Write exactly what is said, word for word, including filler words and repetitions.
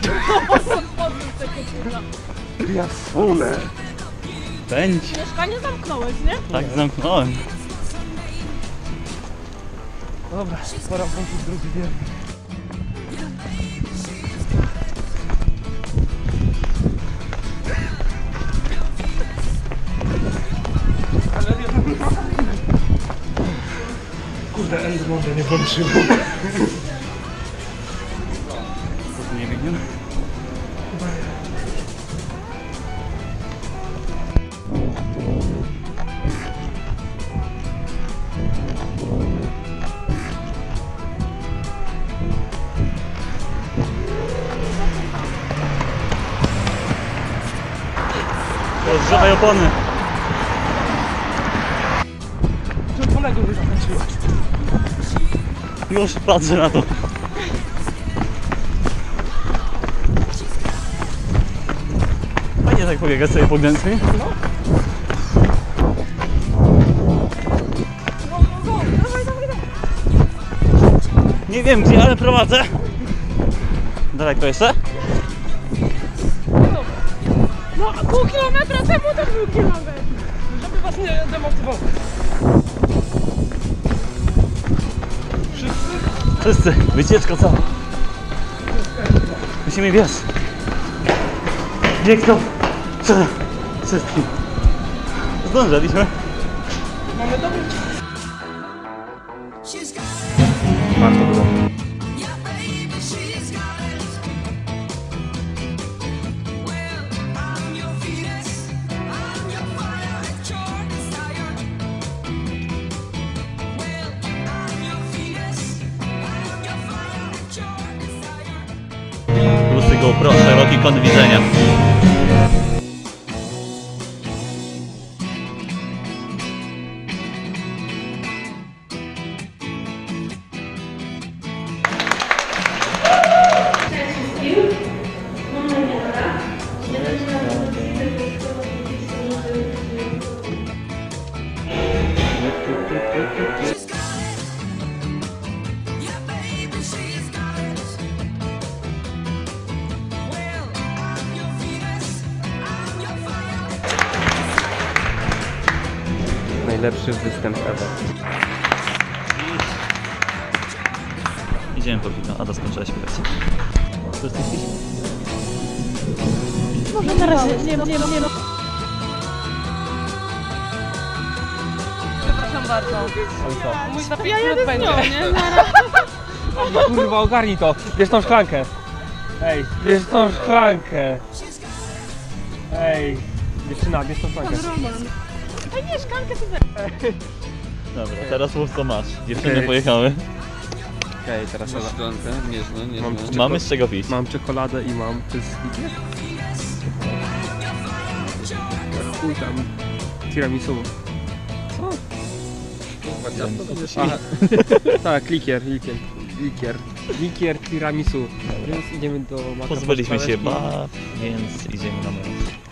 Jasune. Pędź. Mieszkanie zamknąłeś, nie? Tak, zamknąłem. Dobra, pora włączyć drugi bieg. Kurde, end może nie włączyło. Co nie biegniemy? Rozgrzewaj opony. Co kolego nie zakończyło? Już patrzę na to. Fajnie tak pobiegać sobie po Gdańsku. No, no, no, dawaj, dawaj, dawaj. Nie wiem gdzie, ale prowadzę. Daleko jeszcze? No, pół kilometra temu to był kilometr. Żeby was nie demotywować. Wszyscy? Wszyscy, wycieczka cała. Musimy biec. Bieg to przede wszystkim. Zdążyliśmy. Mamy dobry czas. Warto było. Plusy GoPro, szeroki kąt widzenia. Najlepszy występ ever. Idziemy po piwo. Ada skończyła śpiewać. Co jest jakiś? Może na razie, nie, nie, nie. Przepraszam bardzo. Mój ja jedę z nią, nie? Kurwa, ogarnij to. Bierz tą szklankę. Ej, bierz tą szklankę. Ej, dziewczyna, bierz tą szklankę. Ej, nie, szklankę sobie. Dobra, teraz mów co masz. Dziewczyny Okej. pojechały. Okej, okay, teraz Masz szklankę? Nieźle, nieźle. Mam czeko- Mamy z czego pić. Mam czekoladę i mam... To jest likier? Chuj tam... Tiramisu. Co? Aha. Tak, likier, likier. Likier. Likier tiramisu. Więc idziemy do... Pozbyliśmy się baw, więc idziemy na mecz.